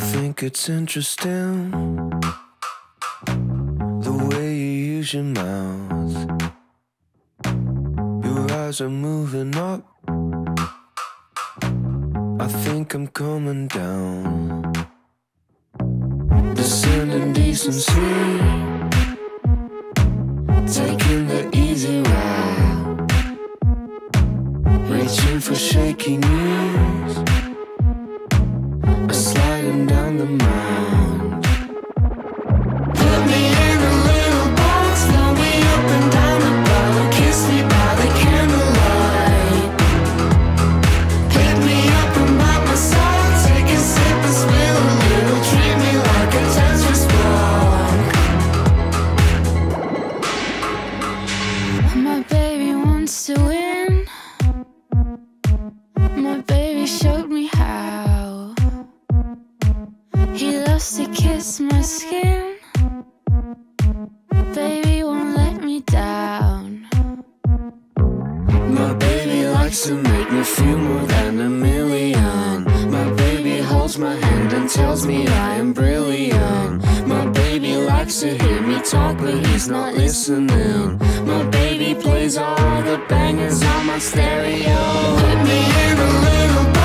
think it's interesting the way you use your mouth. Your eyes are moving up. I think I'm coming down, descending decency, taking the easy route, reaching for shaky knees, sliding down the mound. Put me in a little box, throw me up and down the bottle, kiss me by the candlelight. Pick me up and by my side, take a sip and spill a little, treat me like a Tetris block. My baby wants to win. My baby showed me how. He loves to kiss my skin. Baby won't let me down. My baby likes to make me feel more than a million. My baby holds my hand and tells me I am brilliant. My baby likes to hear me talk, but he's not listening. My baby plays all the bangers on my stereo. Put me in a little